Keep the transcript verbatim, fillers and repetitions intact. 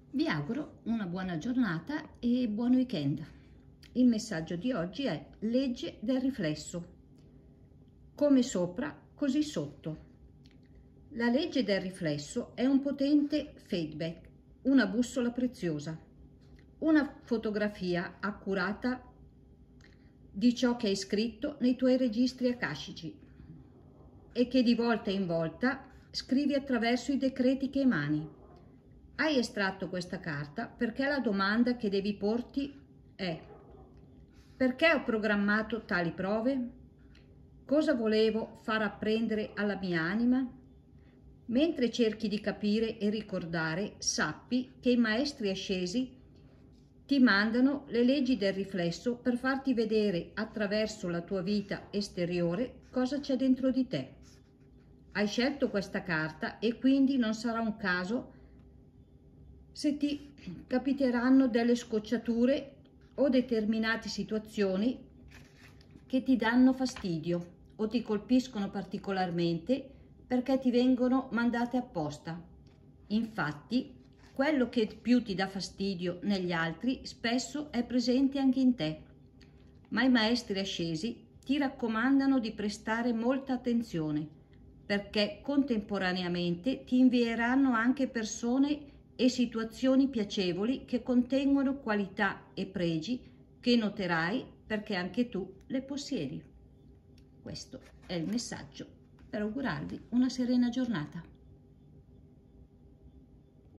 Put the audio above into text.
Vi auguro una buona giornata e buon weekend. Il messaggio di oggi è legge del riflesso. Come sopra, così sotto. La legge del riflesso è un potente feedback, una bussola preziosa, una fotografia accurata di ciò che hai scritto nei tuoi registri akashici e che di volta in volta scrivi attraverso i decreti che emani. Hai estratto questa carta perché la domanda che devi porti è: perché ho programmato tali prove? Cosa volevo far apprendere alla mia anima? Mentre cerchi di capire e ricordare, sappi che i maestri ascesi ti mandano le leggi del riflesso per farti vedere attraverso la tua vita esteriore cosa c'è dentro di te. Hai scelto questa carta e quindi non sarà un caso se ti capiteranno delle scocciature o determinate situazioni che ti danno fastidio o ti colpiscono particolarmente perché ti vengono mandate apposta. Infatti, quello che più ti dà fastidio negli altri spesso è presente anche in te, ma i maestri ascesi ti raccomandano di prestare molta attenzione perché contemporaneamente ti invieranno anche persone e situazioni piacevoli che contengono qualità e pregi che noterai perché anche tu le possiedi. Questo è il messaggio per augurarvi una serena giornata.